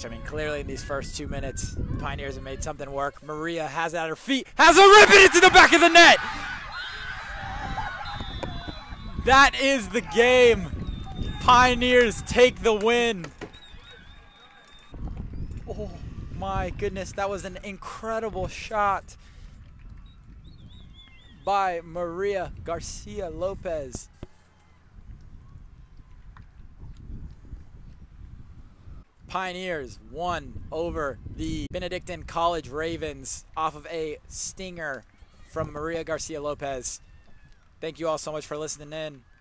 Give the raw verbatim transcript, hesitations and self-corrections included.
much. I mean, clearly in these first two minutes, the Pioneers have made something work. Maria has it at her feet, has a rip it into the back of the net. That is the game. Pioneers take the win. Oh my goodness, that was an incredible shot by Maria Garcia Lopez. Pioneers won over the Benedictine College Ravens off of a stinger from Maria Garcia Lopez. Thank you all so much for listening in.